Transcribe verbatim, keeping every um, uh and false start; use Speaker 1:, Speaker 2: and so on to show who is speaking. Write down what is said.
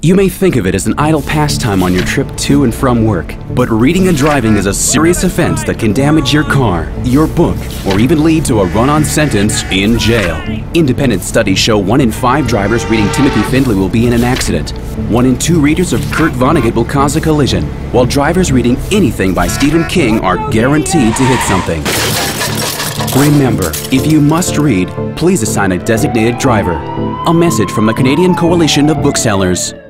Speaker 1: You may think of it as an idle pastime on your trip to and from work, but reading and driving is a serious offense that can damage your car, your book, or even lead to a run-on sentence in jail. Independent studies show one in five drivers reading Timothy Findley will be in an accident. One in two readers of Kurt Vonnegut will cause a collision, while drivers reading anything by Stephen King are guaranteed to hit something. Remember, if you must read, please assign a designated driver. A message from the Canadian Coalition of Booksellers.